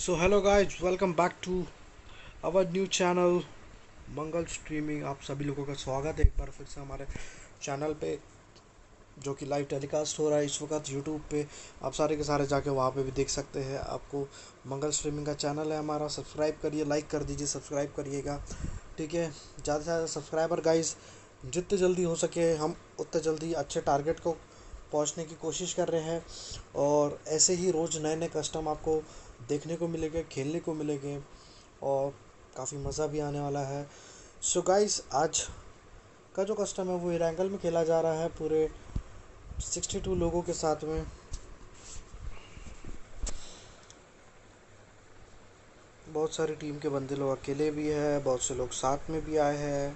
So hello guys, welcome back to our new channel Mangal streaming. आप सभी लोगों का स्वागत है एक बार फिर से हमारे चैनल पे, जो कि लाइव टेलीकास्ट हो रहा है इस वक्त यूट्यूब पे। आप सारे के सारे जाके वहाँ पे भी देख सकते हैं। आपको मंगल स्ट्रीमिंग का चैनल है हमारा, सब्सक्राइब करिए, लाइक कर दीजिए, सब्सक्राइब करिएगा। ठीक है, ज़्यादा से ज़्यादा सब्सक्राइबर गाइस, जितने जल्दी हो सके हम उतने जल्दी अच्छे टारगेट को पहुंचने की कोशिश कर रहे हैं। और ऐसे ही रोज़ नए नए कस्टम आपको देखने को मिलेंगे, खेलने को मिलेंगे और काफ़ी मज़ा भी आने वाला है। सो गाइस, आज का जो कस्टम है वो इरेंगल में खेला जा रहा है पूरे 62 लोगों के साथ में। बहुत सारी टीम के बंदे लोग अकेले भी हैं, बहुत से लोग साथ में भी आए हैं।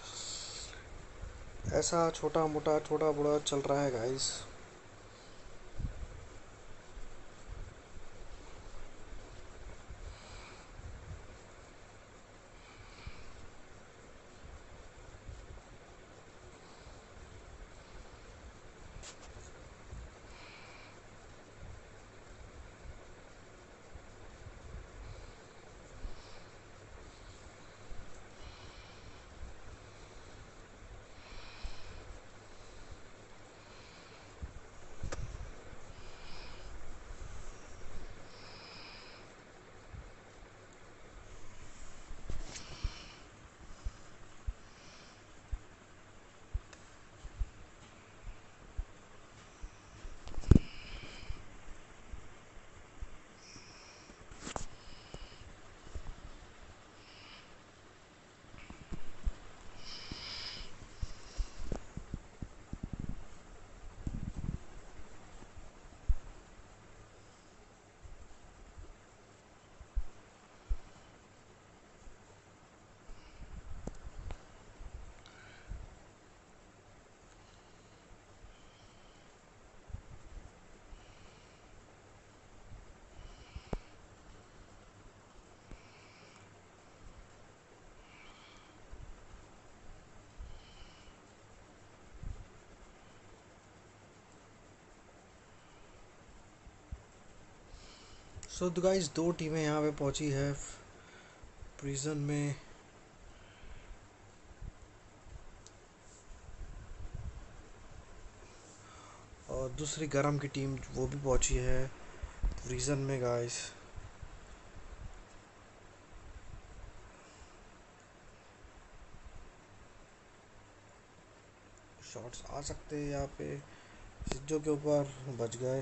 ऐसा छोटा मोटा छोटा बड़ा चल रहा है गाइस। सो गाइस, दो टीमें यहाँ पे पहुंची है प्रिजन में। और दूसरी गरम की टीम वो भी पहुंची है प्रिजन में गाइस। शॉट्स आ सकते हैं यहाँ पे, सिज्जो के ऊपर बच गए।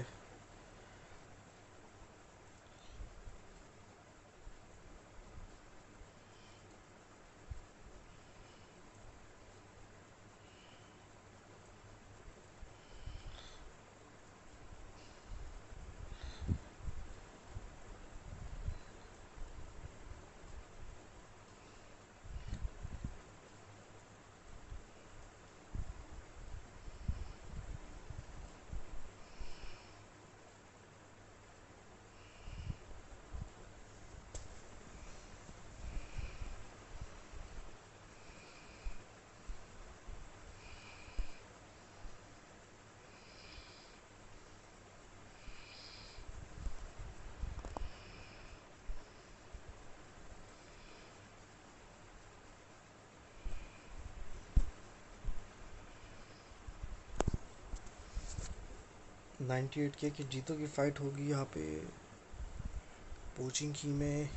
नाइन्टी एट के जीतो की फाइट होगी यहाँ पे पोचिंग की में।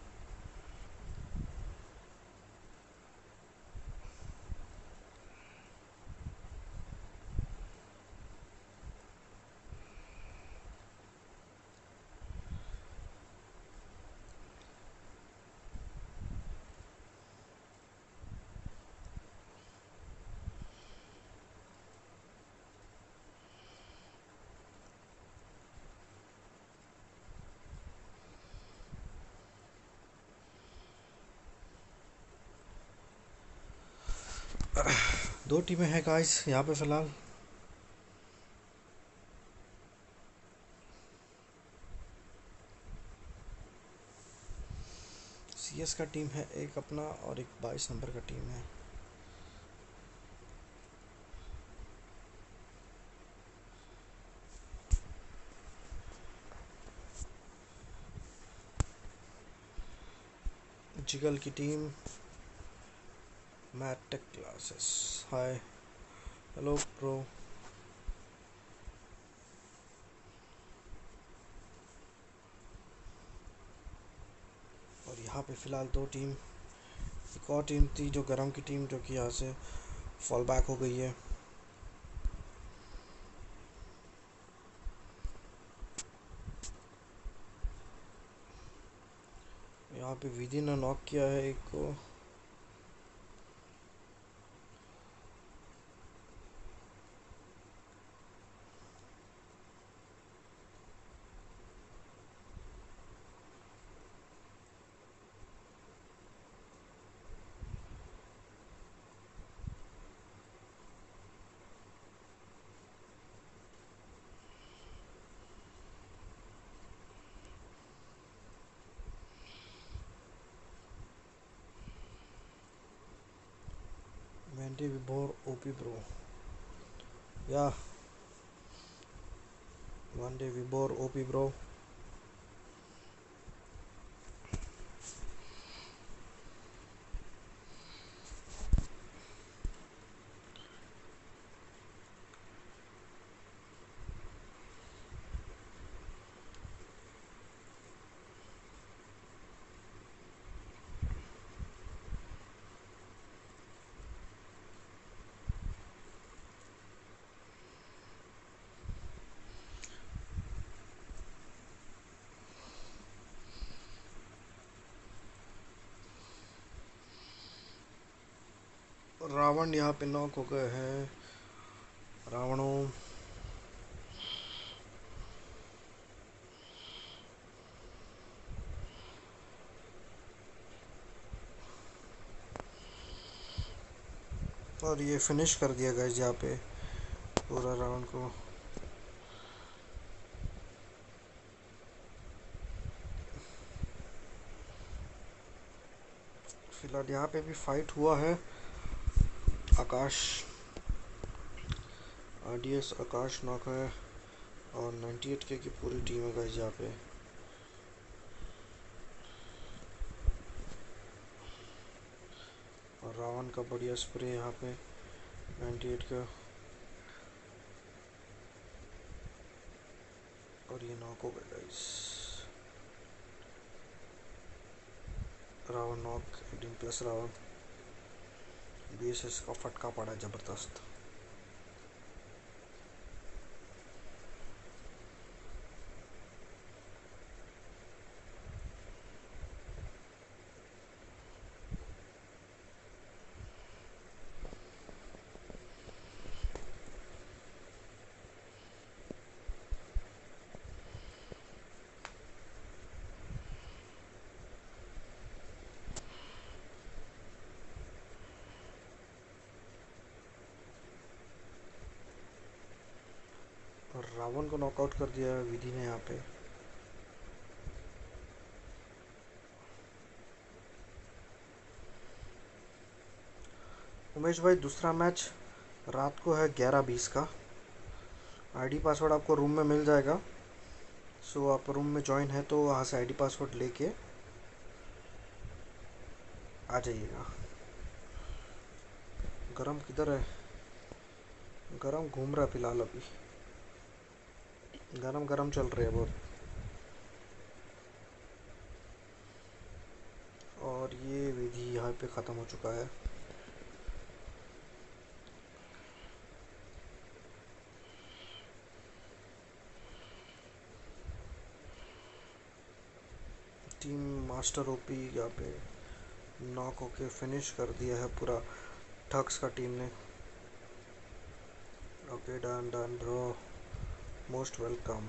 दो टीमें हैं गाइस यहाँ पे फिलहाल। सीएस का टीम है एक अपना, और एक 22 नंबर का टीम है। पोर्चुगल की team mat tech classes. Hi, hello pro. और यहाँ पे फ़िलहाल दो टीम, एक और टीम थी जो गरम की टीम, जो कि यहाँ से फॉल बैक हो गई है। यहाँ पे विधि ने नॉक किया है एक को। वेंडी विबोर ओपी ब्रो, या Wendy Vibor OP bro. Ravan यहाँ पे नॉक हो गए हैं। रावणों, और ये फिनिश कर दिया गाइस यहाँ पे पूरा राउंड को। फिलहाल यहाँ पे भी फाइट हुआ है। आकाश, आरडीएस आकाश नॉक है और 98K की पूरी टीम है गाइस यहाँ पे। और रावण का बढ़िया स्प्रे यहाँ पे 98 का, और ये नॉक हो गया guys. Ravan knock, 18+ Ravan. BSS का फटका पड़ा जबरदस्त। और रावण को नॉकआउट कर दिया विधि ने यहाँ पे। उमेश भाई, दूसरा मैच रात को है 11:20 का। आईडी पासवर्ड आपको रूम में मिल जाएगा। सो आप रूम में ज्वाइन है तो वहाँ से आईडी पासवर्ड लेके आ जाइएगा। गरम किधर है? गरम घूम रहा है फिलहाल अभी। गरम गरम चल रहे हैं बहुत। और ये विधि यहाँ पे ख़त्म हो चुका है। टीम मास्टर ओपी यहाँ पे नॉक होके फिनिश कर दिया है पूरा ठग्स का टीम ने। Okay, done done bro, most welcome.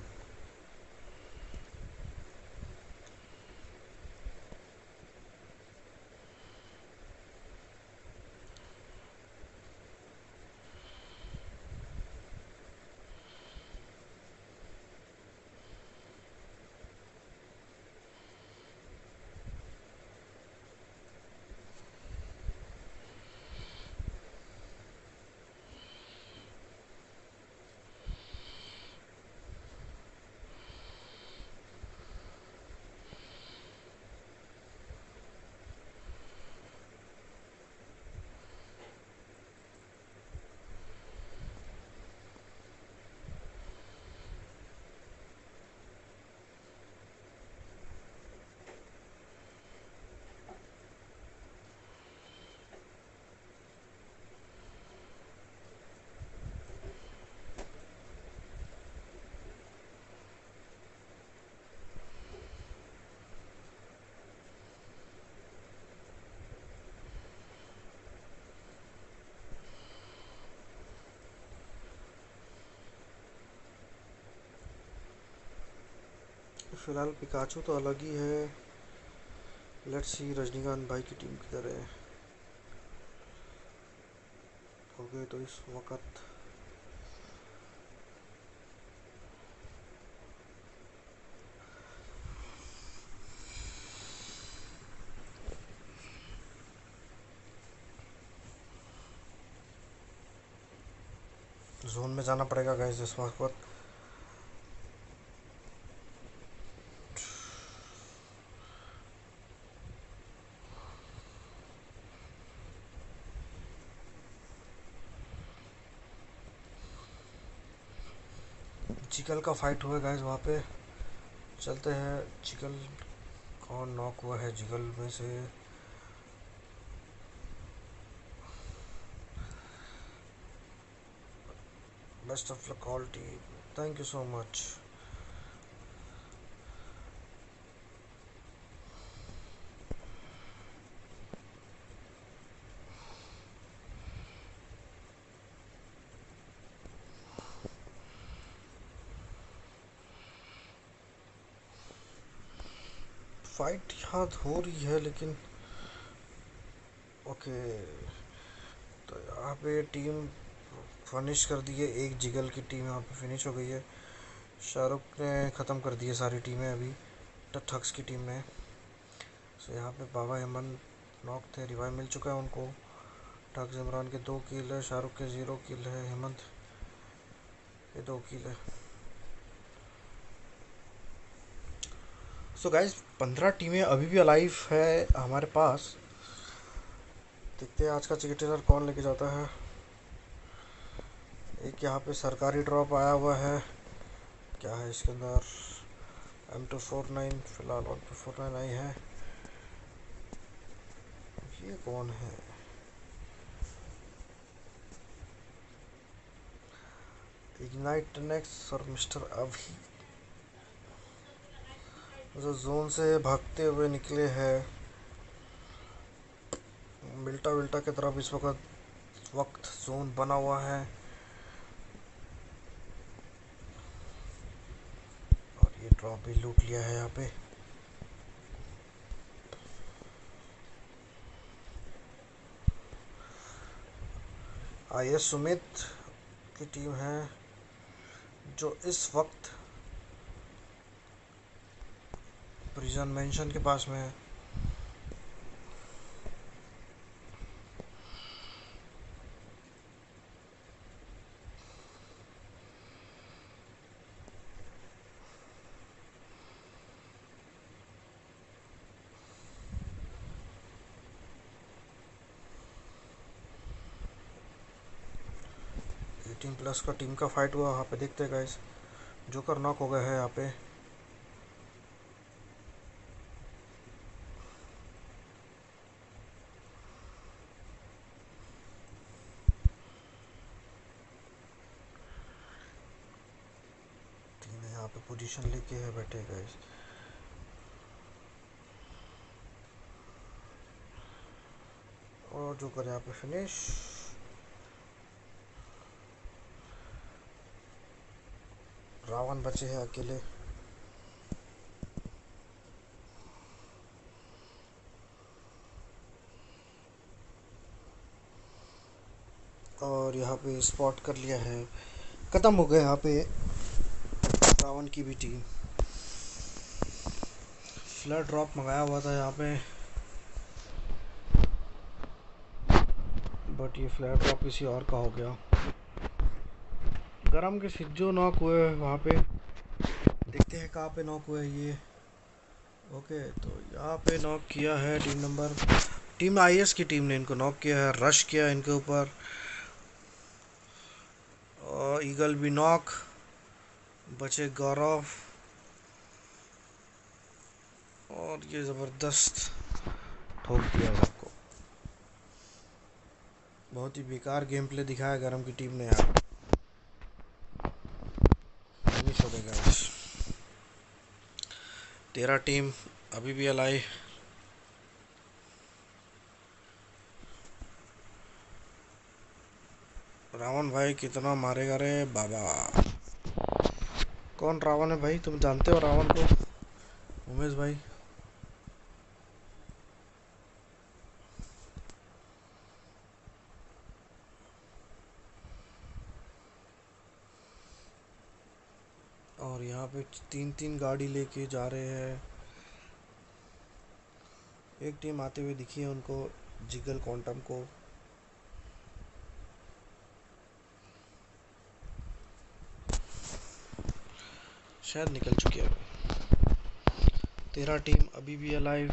फिलहाल पिकाचू तो अलग ही है। लेट्स सी रजनीकांत भाई की टीम किधर है। ओके तो इस वक्त जोन में जाना पड़ेगा गाइस इस वक्त। चिकल का फाइट हुआ गाइस वहाँ पे। चलते हैं चिकल कौन नॉक हुआ है जिगल में से। Best of luck all team, thank you so much. Fight यहाँ हो रही है लेकिन ओके। तो यहाँ पे टीम फिनिश कर दी है, एक जिगल की टीम यहाँ पे फिनिश हो गई है। शाहरुख ने ख़त्म कर दी है सारी टीमें अभी ठग्स की टीम ने। सो यहाँ पे बाबा हेमंत नॉक थे, रिवाइव मिल चुका है उनको। ठग्स इमरान के 2 किल है, शाहरुख के 0 किल है, हेमंत के 2 किल है। सो गाइस 15 टीमें अभी भी अलाइव है हमारे पास। देखते हैं आज का चिकटेनर कौन लेके जाता है। एक यहाँ पे सरकारी ड्रॉप आया हुआ है, क्या है इसके अंदर। M249 फिलहाल 1249 आई है। ये कौन है। इग्नाइट नेक्स्ट और मिस्टर अभी जो जोन से भागते हुए निकले हैं मिल्टा विल्टा की तरफ। इस वक्त जोन बना हुआ है और ये ड्रॉप भी लूट लिया है यहाँ पे। IS सुमित की टीम है जो इस वक्त प्रिजन मेंशन के पास में है। टीम प्लस का टीम का फाइट हुआ वहाँ पे, देखते हैं गाइस। जोकर नॉक हो गया है यहाँ पे। टीम यहाँ पे पोजीशन लेके है बैठे गाइस। और जोकर यहाँ पे फिनिश। रावण बचे हैं अकेले। और यहाँ पे स्पॉट कर लिया है, खत्म हो गया यहाँ पे रावण की भी टीम। फ्लड ड्रॉप मंगाया हुआ था यहाँ पे, बट ये फ्लैट ड्रॉप किसी और का हो गया। गरम के सिज्जो नॉक हुए वहाँ पे, देखते हैं कहाँ पे नॉक हुए ये। ओके तो यहाँ पे नॉक किया है टीम IS की टीम ने इनको नॉक किया है, रश किया इनके ऊपर। और ईगल भी नॉक, बचे गौरव। और ये ज़बरदस्त ठोक दिया सबको। बहुत ही बेकार गेम प्ले दिखाया गरम की टीम ने यार। फिनिश हो गया गाइस। 13 टीम अभी भी अलाइव। रावण भाई कितना मारेगा रे बाबा। कौन रावण है भाई, तुम जानते हो रावण को? उमेश भाई। और यहाँ पे तीन तीन गाड़ी लेके जा रहे हैं। एक टीम आते हुए दिखी है उनको, जिगल क्वांटम को। शायद निकल चुकी है। 13 टीम अभी भी अलाइव।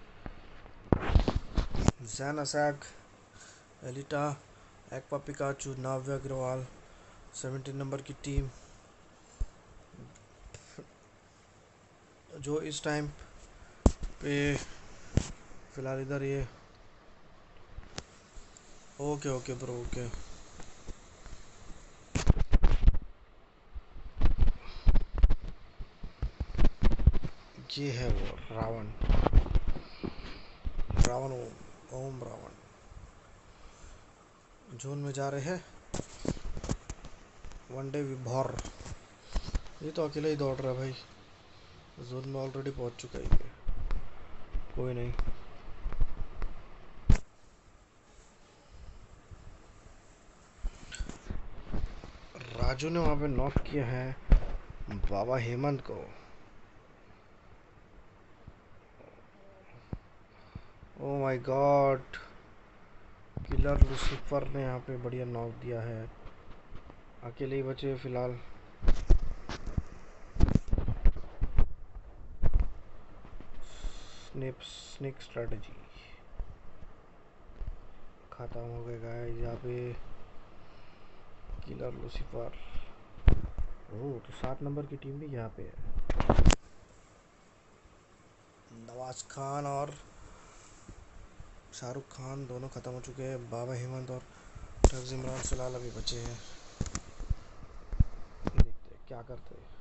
जैन असैग, Elita, Aqua Pikachu, Navya Agarwal 17 number की टीम जो इस टाइम पे फिलहाल इधर ये। Okay okay bro, okay. ये है वो रावण, रावण ओम रावण जोन में जा रहे हैं। वनडे विभोर ये तो अकेले ही दौड़ रहा है भाई, जोन में ऑलरेडी पहुंच चुका है ये। कोई नहीं। राजू ने वहां पे नॉक किया है बाबा हेमंत को। Oh my God, killer Lucifer ने यहाँ पे बढ़िया नॉक दिया है। अकेले ही बचे फिलहाल। स्नेक स्ट्रेटजी खत्म हो गया गाइस यहाँ पे। Killer Lucifer. ओह, तो 7 नंबर की टीम भी यहाँ पे है। नवाज खान और शाहरुख खान दोनों खत्म हो चुके हैं। बाबा हेमंत और टर्ज इमरान फिलहाल अभी बचे हैं। देखते हैं क्या करते हैं।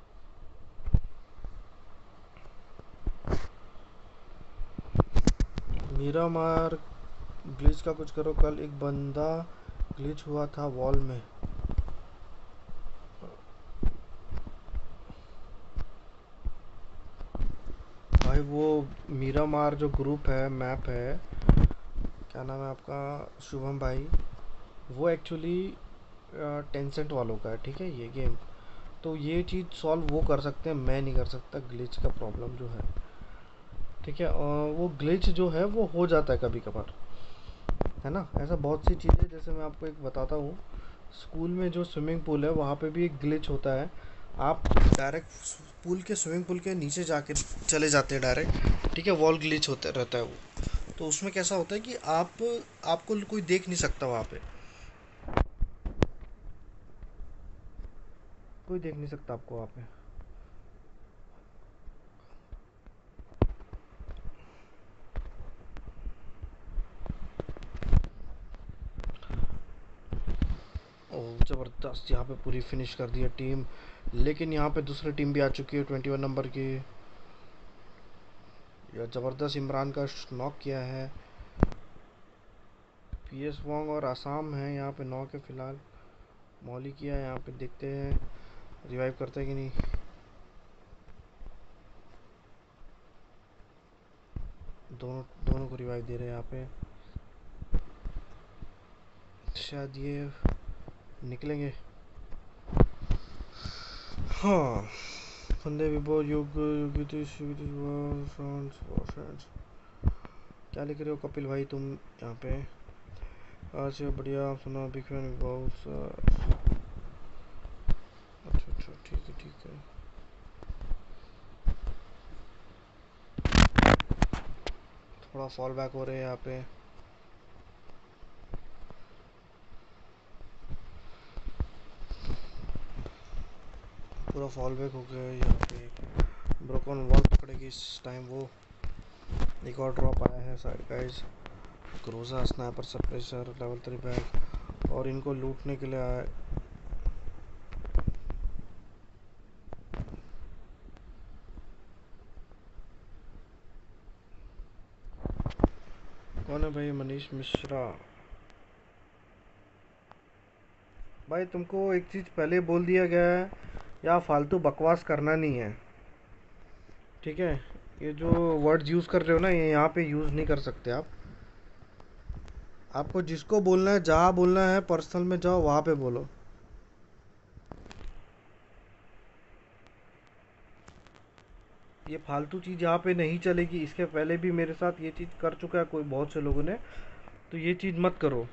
मीरा मार ग्लिच का कुछ करो। कल एक बंदा ग्लिच हुआ था वॉल में। भाई वो मीरा मार जो ग्रुप है, मैप है, क्या नाम है आपका, शुभम भाई, वो एक्चुअली टेंसेंट वालों का है, ठीक है ये गेम। तो ये चीज़ सॉल्व वो कर सकते हैं, मैं नहीं कर सकता ग्लिच का प्रॉब्लम जो है, ठीक है। वो ग्लिच जो है वो हो जाता है कभी कभार, है ना। ऐसा बहुत सी चीज़ें, जैसे मैं आपको एक बताता हूँ, स्कूल में जो स्विमिंग पूल है वहाँ पे भी एक ग्लिच होता है। आप डायरेक्ट पूल के, स्विमिंग पूल के नीचे जाके चले जाते हैं डायरेक्ट, ठीक है। वॉल ग्लिच होता रहता है वो। तो उसमें कैसा होता है कि आपको कोई देख नहीं सकता वहाँ पे, कोई देख नहीं सकता आपको वहाँ पे। ओह ज़बरदस्त, यहाँ पे पूरी फिनिश कर दी है टीम। लेकिन यहाँ पे दूसरी टीम भी आ चुकी है 21 नंबर की। यह ज़बरदस्त इमरान का नॉक किया है। पीएस वोंग और आसाम है यहाँ पे नॉक है फिलहाल। मौली किया है यहाँ पे, देखते हैं रिवाइव करते हैं कि नहीं। दोनों दोनों को रिवाइव दे रहे हैं यहाँ पे। शायद ये निकलेंगे। हाँ, फंदे विभो युग क्या लिख रहे हो कपिल भाई तुम यहाँ पे। आज बढ़िया, आप सुना बिग फैन बहुत। अच्छा अच्छा, ठीक है ठीक है। थोड़ा फॉल बैक हो रहे हैं यहाँ पे। पूरा फॉल बैक हो गया है यहाँ पे। ब्रोकन वॉल पकड़ेगी इस टाइम वो। एक और ड्रॉप आया है side guys. Groza sniper suppressor level 3 bag और इनको लूटने के लिए आया। कौन है भाई? मनीष मिश्रा। भाई तुमको एक चीज़ पहले बोल दिया गया है, या फालतू बकवास करना नहीं है, ठीक है। ये जो वर्ड्स यूज़ कर रहे हो ना, ये यहाँ पे यूज़ नहीं कर सकते आप। आपको जिसको बोलना है, जहाँ बोलना है, पर्सनल में जाओ, वहाँ पे बोलो। ये फालतू चीज़ यहाँ पे नहीं चलेगी। इसके पहले भी मेरे साथ ये चीज़ कर चुका है कोई, बहुत से लोगों ने। तो ये चीज़ मत करो,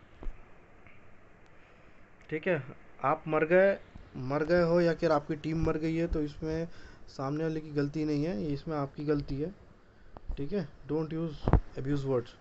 ठीक है। आप मर गए हो या फिर आपकी टीम मर गई है, तो इसमें सामने वाले की गलती नहीं है, ये इसमें आपकी गलती है, ठीक है। Don't use abuse words.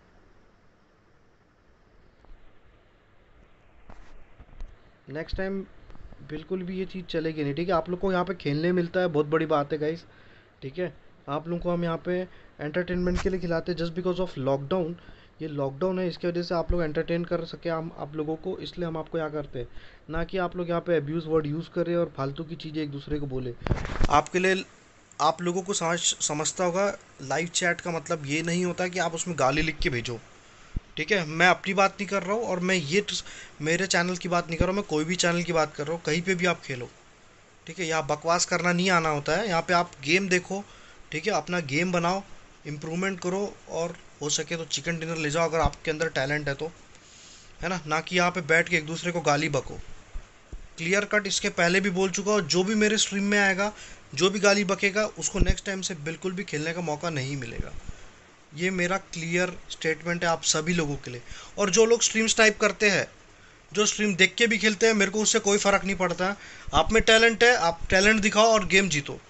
Next time बिल्कुल भी ये चीज़ चलेगी नहीं, ठीक है। आप लोग को यहाँ पे खेलने मिलता है, बहुत बड़ी बात है गाइस, ठीक है। आप लोगों को हम यहाँ पे एंटरटेनमेंट के लिए खिलाते हैं, जस्ट बिकॉज ऑफ लॉकडाउन। ये लॉकडाउन है, इसकी वजह से आप लोग एंटरटेन कर सके हम आप लोगों को, इसलिए हम आपको यहाँ करते हैं। ना कि आप लोग यहाँ पे अब्यूज़ वर्ड यूज़ करें और फालतू की चीज़ें एक दूसरे को बोले। आपके लिए, आप लोगों को समझता होगा, लाइव चैट का मतलब ये नहीं होता कि आप उसमें गाली लिख के भेजो, ठीक है। मैं अपनी बात नहीं कर रहा हूँ, और मैं मेरे चैनल की बात नहीं कर रहा हूँ, मैं कोई भी चैनल की बात कर रहा हूँ। कहीं पे भी आप खेलो, ठीक है। यहाँ बकवास करना नहीं आना होता है, यहाँ पे आप गेम देखो, ठीक है। अपना गेम बनाओ, इम्प्रूवमेंट करो, और हो सके तो चिकन डिनर ले जाओ अगर आपके अंदर टैलेंट है तो, है ना कि यहाँ पे बैठ के एक दूसरे को गाली बको। क्लियर कट इसके पहले भी बोल चुका हूँ, जो भी मेरे स्ट्रीम में आएगा, जो भी गाली बकेगा, उसको नेक्स्ट टाइम से बिल्कुल भी खेलने का मौका नहीं मिलेगा। ये मेरा क्लियर स्टेटमेंट है आप सभी लोगों के लिए। और जो लोग स्ट्रीम्स टाइप करते हैं, जो स्ट्रीम देख के भी खेलते हैं, मेरे को उससे कोई फ़र्क नहीं पड़ता। आप में टैलेंट है, आप टैलेंट दिखाओ और गेम जीतो।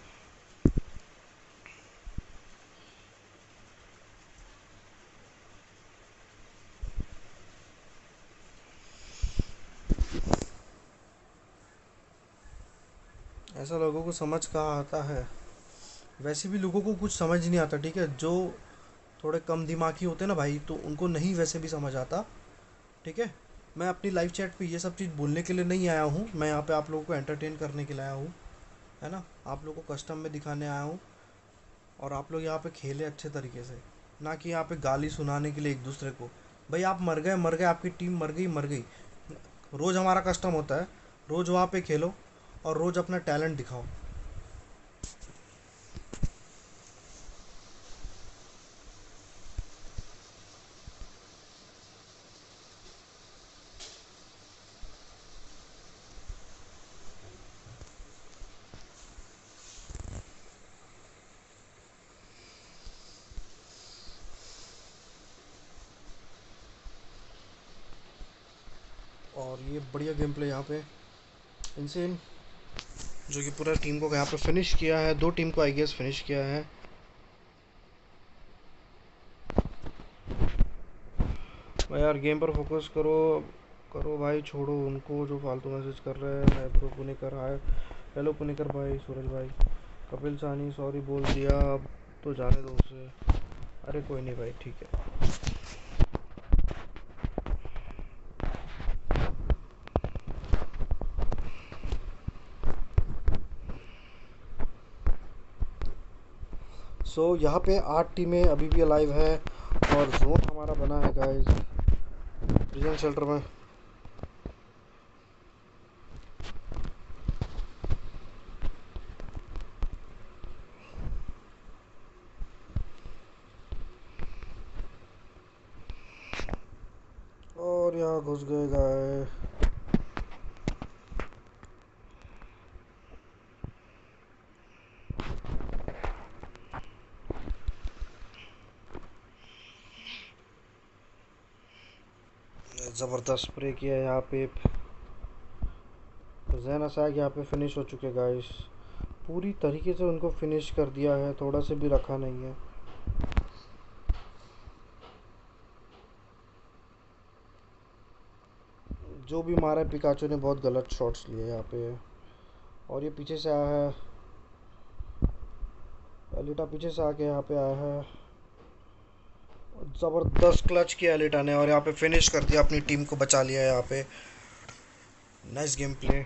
ऐसा लोगों को समझ कहाँ आता है। वैसे भी लोगों को कुछ समझ नहीं आता, ठीक है। जो थोड़े कम दिमागी होते हैं ना भाई, तो उनको नहीं वैसे भी समझ आता, ठीक है। मैं अपनी लाइव चैट पे ये सब चीज़ बोलने के लिए नहीं आया हूँ, मैं यहाँ पे आप लोगों को एंटरटेन करने के लिए आया हूँ, है ना। आप लोगों को कस्टम में दिखाने आया हूँ, और आप लोग यहाँ पे खेले अच्छे तरीके से, ना कि यहाँ पे गाली सुनाने के लिए एक दूसरे को। भाई आप मर गए, आपकी टीम मर गई। रोज़ हमारा कस्टम होता है, रोज़ वहाँ पे खेलो और रोज़ अपना टैलेंट दिखाओ। और ये बढ़िया गेम प्ले यहाँ पे, इनसेन, जो कि पूरा टीम को यहाँ पे फिनिश किया है, दो टीम को आई गेस फिनिश किया है। भाई यार गेम पर फोकस करो, करो भाई, छोड़ो उनको जो फालतू मैसेज कर रहे हैं। मैं ब्रो पुनेकर, हाय, हेलो पुनेकर भाई, सूरज भाई, कपिल सानी सॉरी बोल दिया, अब तो जाने दो उसे। अरे कोई नहीं भाई, ठीक है। सो यहाँ पे 8 टीमें अभी भी अलाइव है, और जोन हमारा बना है गाइस प्रिजन शेल्टर में। और यहाँ घुस गए गाय। ज़बरदस्त स्प्रे किया है यहाँ पे। जैन असाग यहाँ पे फिनिश हो चुके गाइस, पूरी तरीके से उनको फिनिश कर दिया है, थोड़ा से भी रखा नहीं है। जो भी मारा है पिकाचो ने बहुत गलत शॉट्स लिए यहाँ पे। और ये पीछे से आया है, एलिटा पीछे से आके यहाँ पे आया है, ज़बरदस्त क्लच किया एलिटा ने, और यहाँ पे फिनिश कर दिया, अपनी टीम को बचा लिया यहाँ पे। Nice game play.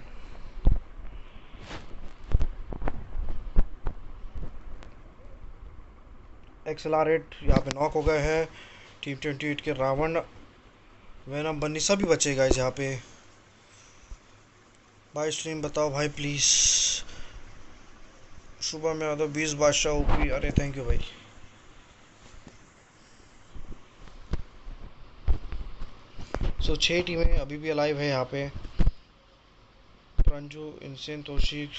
एक्सलारेट यहाँ पे नॉक हो गए हैं। टीम 28 के रावण, वेनम, बन्नी सभी बचे गाइस यहाँ पे। भाई स्ट्रीम बताओ भाई प्लीज़। सुबह में यादव 20 बादशाह ओपी, अरे थैंक यू भाई। सो 6 टीमें अभी भी अलाइव है यहाँ पे। रंजू, इनसेन, तोशिक,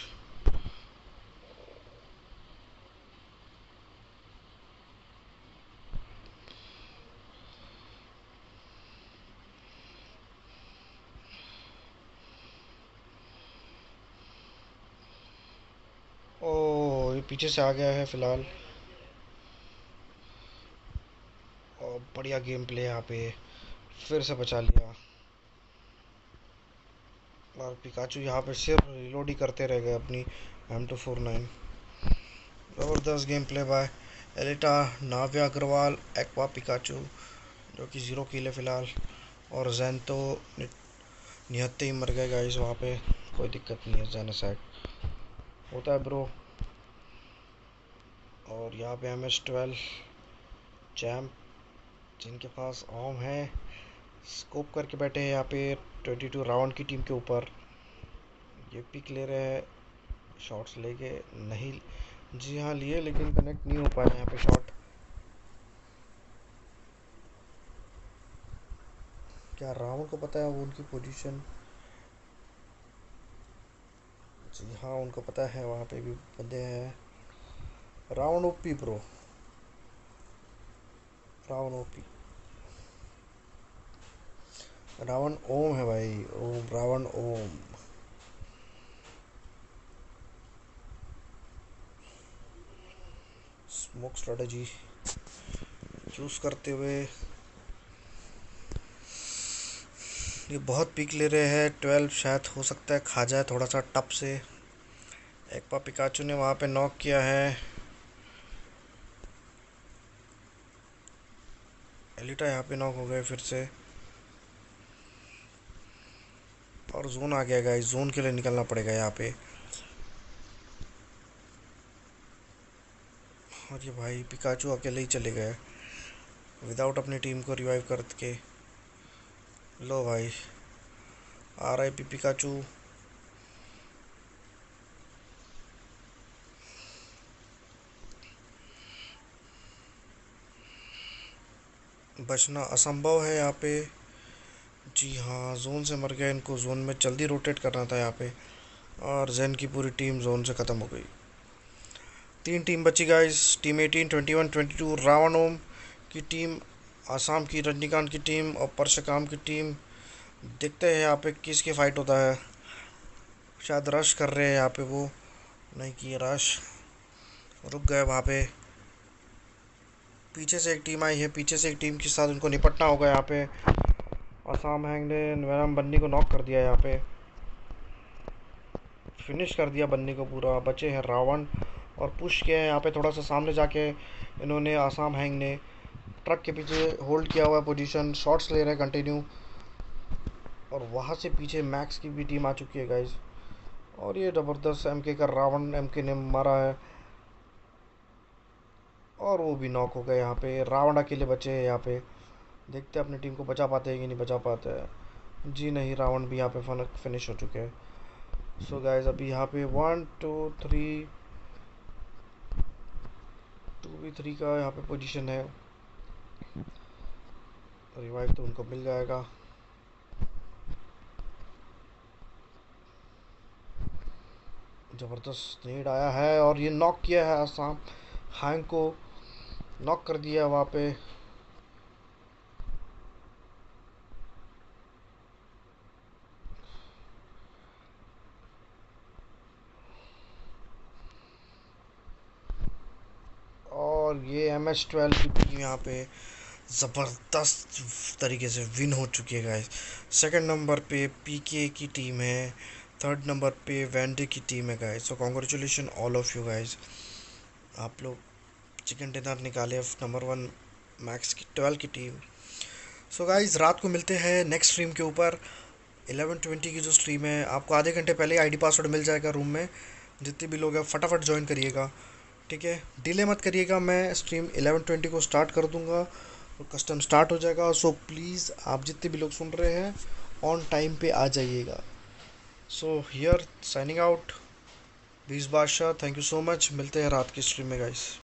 ओ ये पीछे से आ गया है फिलहाल। और बढ़िया गेम प्ले यहाँ पे, फिर से बचा लिया। और पिकाचू यहाँ पे सिर्फ रिलोड ही करते रह गए अपनी M249। ज़बरदस्त gameplay by Elita, Navya Agarwal, Aqua Pikachu जो कि 0 किल है फिलहाल। और जैन तो निहत्ते ही मर गए गाइस वहाँ पे। कोई दिक्कत नहीं है, जेनोसाइड होता है ब्रो। और यहाँ पे MS-12 चैम्प, जिनके पास ऑम है, स्कोप करके बैठे हैं यहाँ पे 22 राउंड की टीम के ऊपर। ये पिक ले रहे हैं, शॉट्स लेके नहीं, जी हाँ लिए, लेकिन कनेक्ट नहीं हो पाया यहाँ पे शॉट। क्या रावण को पता है वो उनकी पोजीशन? जी हाँ उनको पता है, वहाँ पे भी बंदे हैं। Ravan OP bro, Ravan OP. Ravan Om है भाई, Om, Ravan Om. Smoke strategy choose करते हुए ये बहुत पिक ले रहे हैं। 12 शायद हो सकता है खा जाए थोड़ा सा टप से। एक पा पिकाचू ने वहाँ पे नॉक किया है। एलिटा यहाँ पे नॉक हो गए फिर से। और जोन आ गया गाइस, जोन के लिए निकलना पड़ेगा यहाँ पे। और ये भाई पिकाचू अकेले ही चले गए विदाउट अपनी टीम को रिवाइव करके। लो भाई, RIP पिकाचू। बचना असंभव है यहाँ पे। जी हाँ, जोन से मर गया, इनको जोन में जल्दी रोटेट करना था यहाँ पे। और जैन की पूरी टीम जोन से ख़त्म हो गई। 3 टीम बची गाइस, टीम 18, 21, 22 रावण ओम की टीम, आसाम की रजनीकांत की टीम और परशुराम की टीम। देखते हैं यहाँ पे किसकी फाइट होता है। शायद रश कर रहे हैं यहाँ पे, वो नहीं किए रश, रुक गए वहाँ पे। पीछे से एक टीम आई है, पीछे से एक टीम के साथ उनको निपटना होगा यहाँ पे। आसाम हैंग ने वैनम बन्नी को नॉक कर दिया यहाँ पे, फिनिश कर दिया बन्नी को पूरा। बचे हैं रावण और पुश किया है यहाँ पे थोड़ा सा सामने जाके इन्होंने, आसाम हैंग ने ट्रक के पीछे होल्ड किया हुआ है पोजीशन, शॉट्स ले रहे हैं कंटिन्यू। और वहाँ से पीछे मैक्स की भी टीम आ चुकी है गाइज। और ये ज़बरदस्त MK का रावण MK ने मारा है और वो भी नॉक हो गए यहाँ पे। रावण अकेले बचे हैं यहाँ पे, देखते हैं अपनी टीम को बचा पाते हैं कि नहीं बचा पाते हैं। जी नहीं, रावण भी यहाँ पे फिनिश हो चुके हैं। सो गाइज अभी यहाँ पे 1 2 3 2v3 का यहाँ पे पोजीशन है। रिवाइव तो उनको मिल जाएगा। ज़बरदस्त नीड आया है और ये नॉक किया है आसाम हैंग को, नॉक कर दिया वहाँ पे। और ये MS-12 की टीम यहाँ पे ज़बरदस्त तरीके से विन हो चुकी है गाइस। सेकंड नंबर पे PK की टीम है, थर्ड नंबर पे वैंडे की टीम है guys. So congratulation all of you guys, आप लोग चिकन डिनर निकाले। नंबर 1 मैक्स की 12 की टीम। सो गाइस रात को मिलते हैं नेक्स्ट स्ट्रीम के ऊपर। 11:20 की जो स्ट्रीम है, आपको आधे घंटे पहले ID पासवर्ड मिल जाएगा रूम में। जितने भी लोग हैं फटाफट ज्वाइन करिएगा, ठीक है, डिले मत करिएगा। मैं स्ट्रीम 11:20 को स्टार्ट कर दूंगा और कस्टम स्टार्ट हो जाएगा। सो प्लीज़ आप जितने भी लोग सुन रहे हैं ऑन टाइम पे आ जाइएगा। So here signing out. बीस Badshah, thank you so much. मिलते हैं रात की स्ट्रीम में गाइस।